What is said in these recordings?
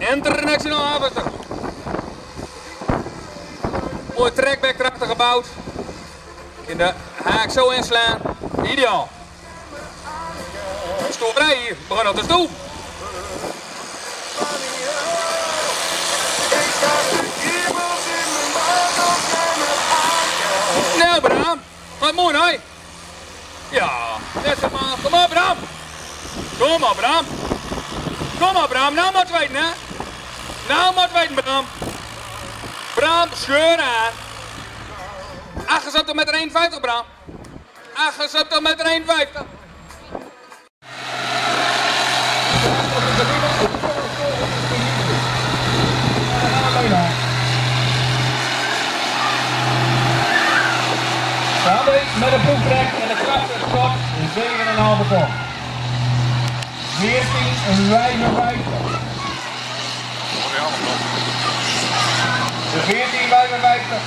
International Harvester. Mooi trekback erachter gebouwd. In de haak zo inslaan. Ideaal. Stoel vrij hier. Begin op de stoel. Nou Bram, gaat mooi hè? Ja, net zo maar. Kom op Bram. Kom op Bram. Kom op Bram, nou moet weten hè. Nou moet weten Bram. Bram, scheur aan. 78 meter 51 Bram. 78 meter 51. Met een proeftrek en de krachtschot in 7,5 ton. 14,55. De 14,55.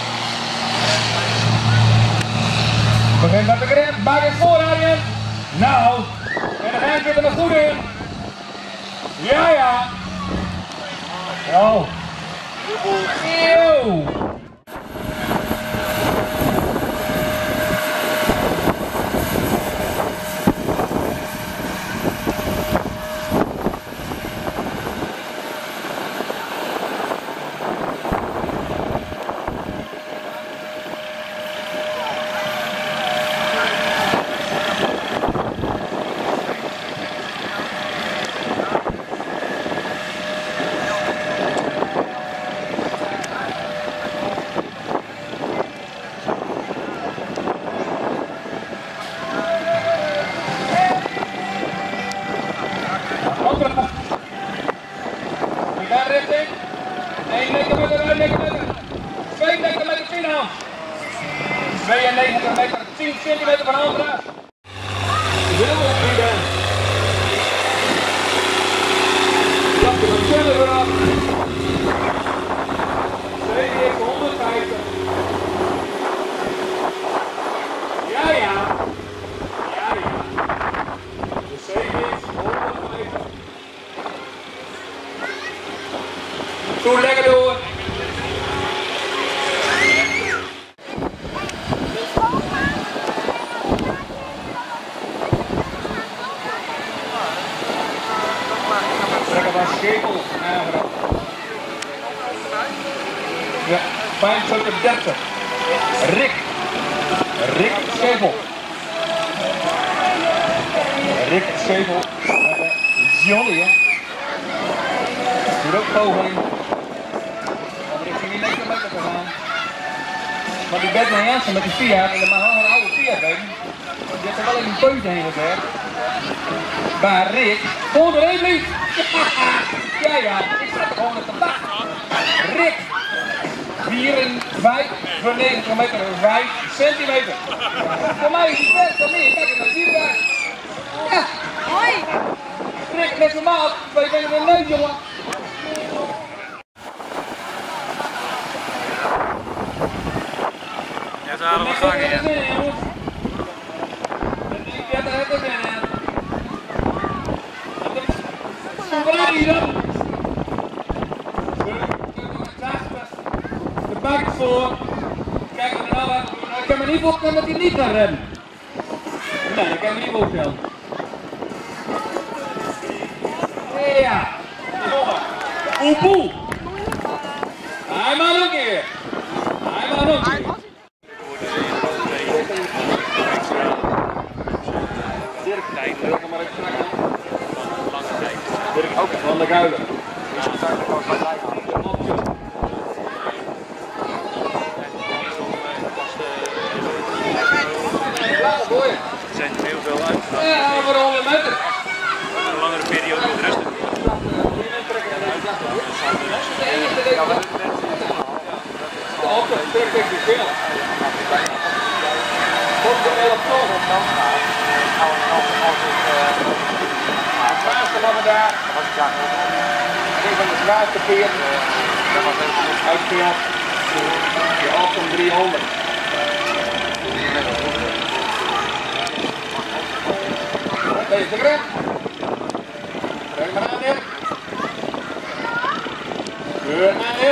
Begin met de grip, maak het voor Arjen. Nou, en de hand zit er nog goed in. Ja, ja. Zo. Eeuw. Richting. 1 meter, 1 meter. 2 meter 10 hand. 92 meter 10 centimeter van Andra. Wilde Frieden. Laat de verder vooraf. 150. Ja, ja. Ja, ja. De 7 is 150. Zo lekker door. Trekken van Schepel aangebracht. Ja, 35. Rick Schepel. Rick Schepel. Johnny, hè. Doe ook poging. Om richting die 9 meter te gaan. Maar die bed naar Jansen met die Fiat, en de mag wel een oude Fiat weten. Die heeft er wel even een puntje heen gezet. Maar Rick, gewoon erin lief. Ja, ja, ik sta er gewoon op de bak. Rick, 94 meter, 5 centimeter. Voor mij is het best dan meer. Kijk, dan zie je daar. Ja. Hoi. Rick, net normaal. 2 meter een neus, jongen. Ja, ze hadden we gangen, ja. De bak voor. Kijk er nou aan. Ik kan me niet voorstellen dat hij niet kan rennen. Nee, dat kan me niet voorstellen. Ja. Oepoe. Hij mag nog een keer. Hij mag nog een keer. Dirk, welkom maar even snakken. Dirk ook van de Kuilen. Er zijn heel veel uit. Ja, voor 100 meter. Een langere periode met rusten. Een van de zwaarste peer uitgehaald. Die Alphen 300. Deze grip. Breng maar aan, Dirk. Deur naar hier.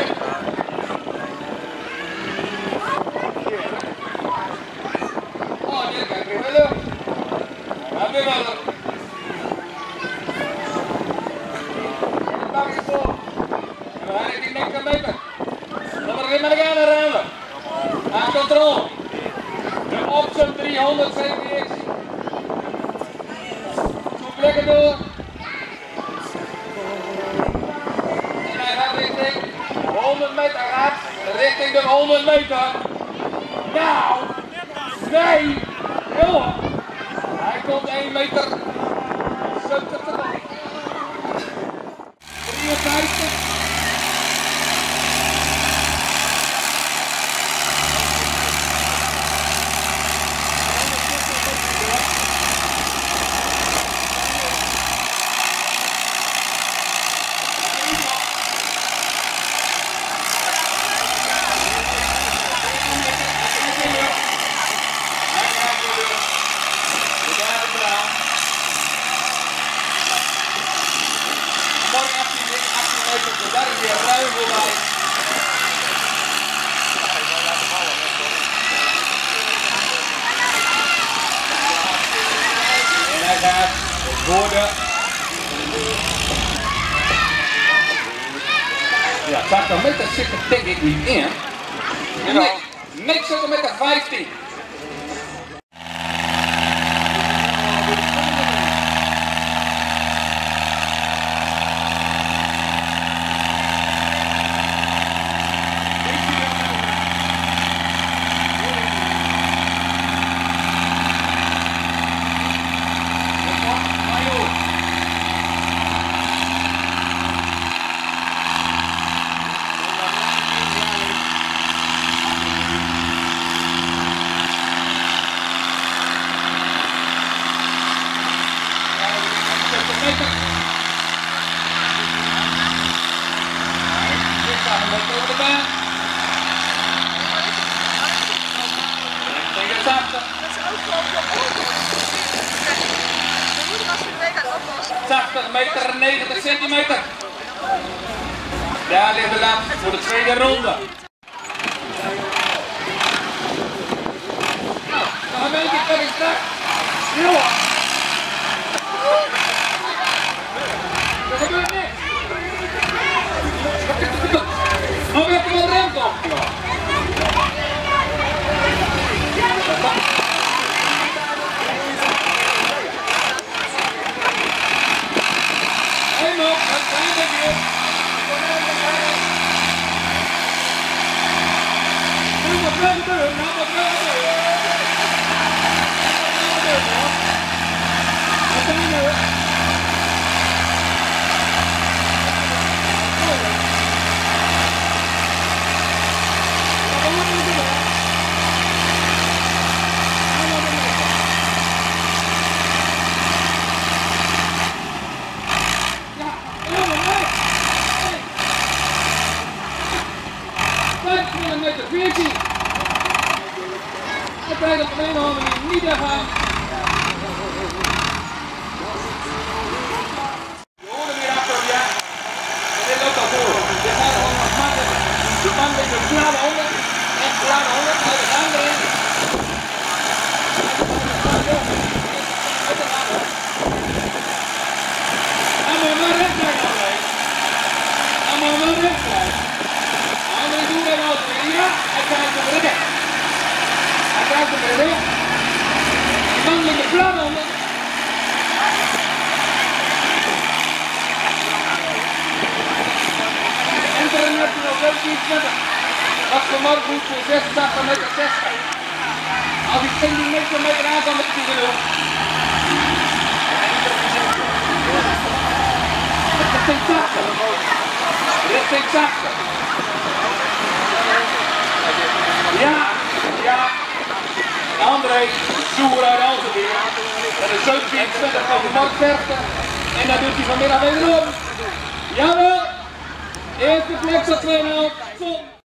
Oh, hier kijk je wel. Ga weer verder. En dan is het voor. En we gaan die 90 meter. Dan maar weer naar de gaan remmen. Aan controle. De option 300 CVX. Goed lekker door. En hij gaat richting 100 meter gaat. Richting de 100 meter. Nou. Nee. Jongen. Hij komt 1 meter. 70 te lang. 53. Daar is weer ruim voorbij. En hij gaat voor de... Ja, 80 meter zit er denk ik niet in. Nee, niks zit er met de 15. Meter 90 centimeter. Daar ligt de lat voor de tweede ronde. Nou, nog een beetje verder strak. Jongen. Er gebeurt niks. Maar we hebben wel ruimte op. Altijd op een andere manier niet weggaan. Je hoort hem weer achter, ja. Dit loopt al voor. Dit gaat gewoon nog makkelijk. De man met de gladde handen. Echt gladde handen. Uit de gang erin. Allemaal maar recht blijven alleen. Allemaal maar recht blijven. Andere doen we wel. Ja, hij krijgt hem recht. Hij krijgt hem recht. De man met de gladde handen. International 1720. Wat voor man goed voor 86 meter 60. Als hij 10 meter aan kan met die genoeg. Richting 80. Richting 80. Ja, ja. André, Zoer uit Alzenweer. Dat is 1720 van de Mark Verster. En dat doet hij vanmiddag wederom. Jawel. Eerste plek tot 2,5.